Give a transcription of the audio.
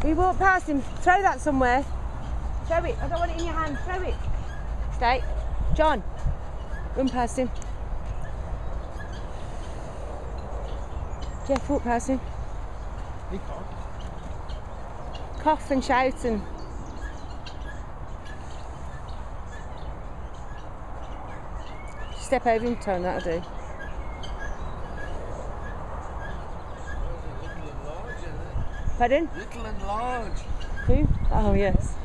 We walk past him. Throw that somewhere. Throw it. I don't want it in your hand. Throw it. Stay. John, run past him. Jeff, walk past him. He can't. Cough and shout and... Step over him, Tone, that'll do. Little and large, isn't it? Pardon? Little and large. Who? Oh, yes.